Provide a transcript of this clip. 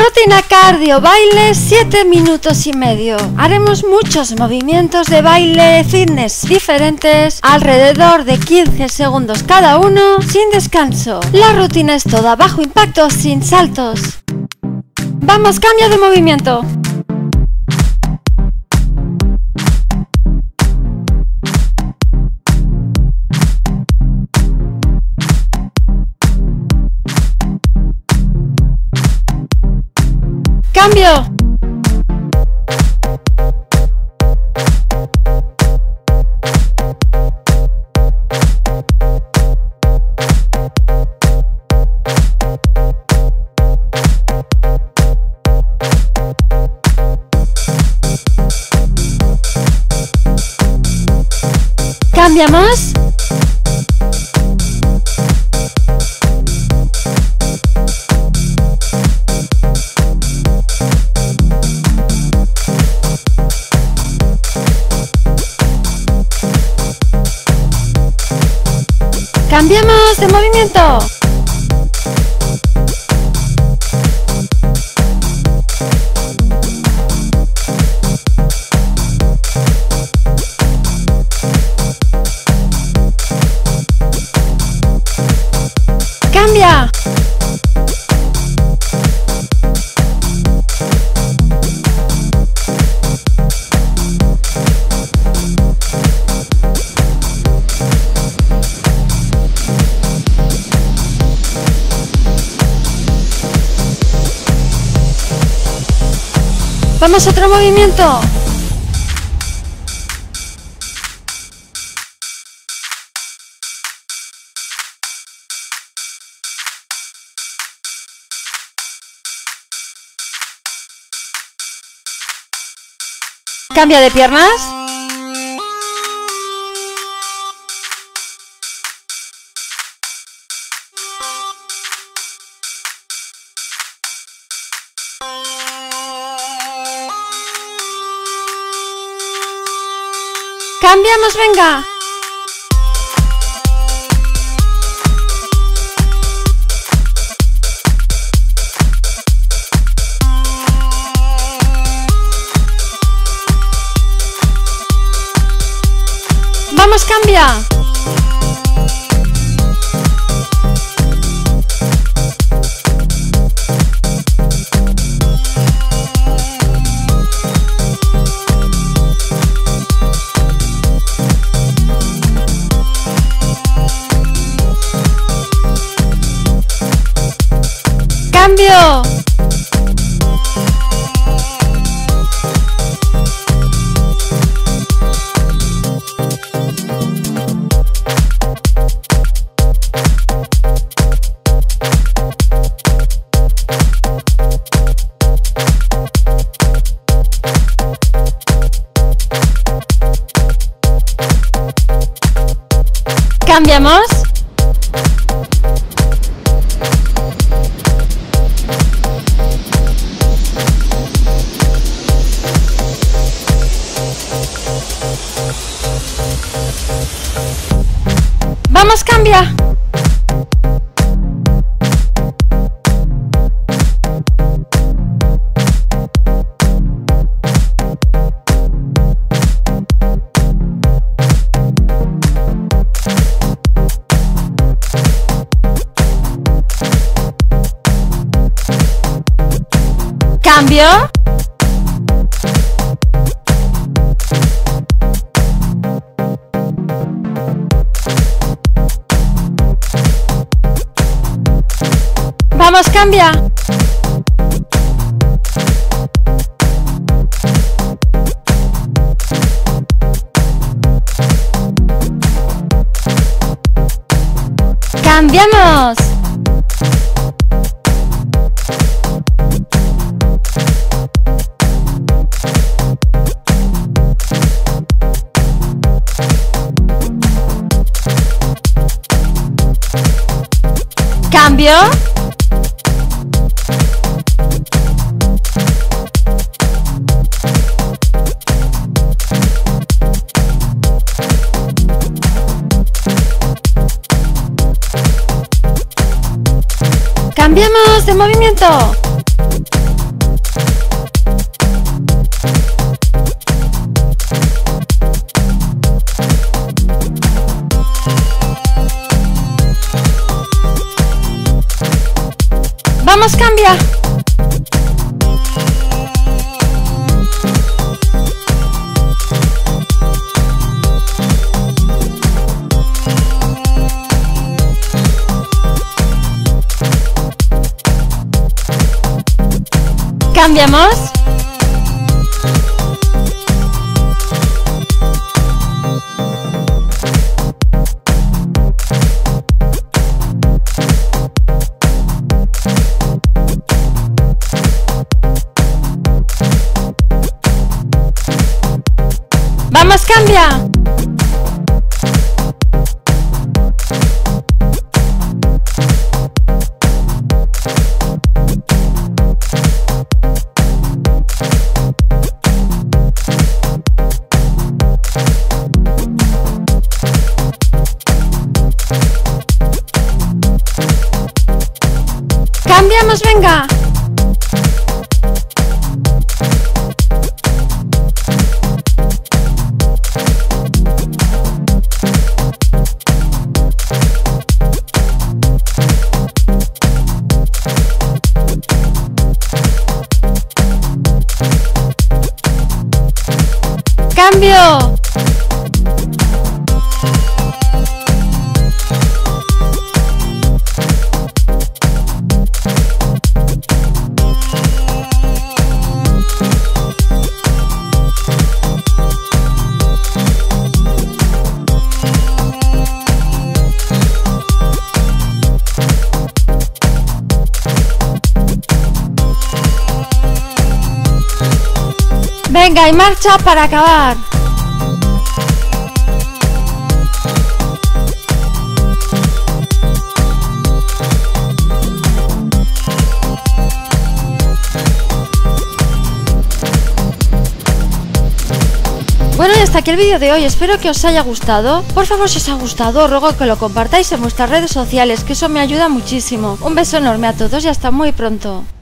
Rutina cardio, baile 7 minutos y medio. Haremos muchos movimientos de baile fitness diferentes, alrededor de 15 segundos cada uno, sin descanso. La rutina es toda bajo impacto, sin saltos. Vamos, cambio de movimiento. ¡Cambio! ¿Cambiamos? ¡Cambiamos de movimiento! ¡Cambia! ¡Vamos a otro movimiento! ¿Cambia de piernas? ¡Cambiamos, venga! ¡Vamos, cambia! ¡Cambio! ¿Cambiamos? ¡Vamos, cambia! ¿Cambio? ¡Vamos, cambia! ¡Cambiamos! ¿Cambio? ¡Cambiamos de movimiento! ¡Vamos, cambia! ¿Cambiamos? ¡Vamos, cambia! ¡Cambiamos, venga! ¡Cambio! Venga, y marcha para acabar. Bueno, y hasta aquí el vídeo de hoy, espero que os haya gustado. Por favor, si os ha gustado, os ruego que lo compartáis en vuestras redes sociales, que eso me ayuda muchísimo. Un beso enorme a todos y hasta muy pronto.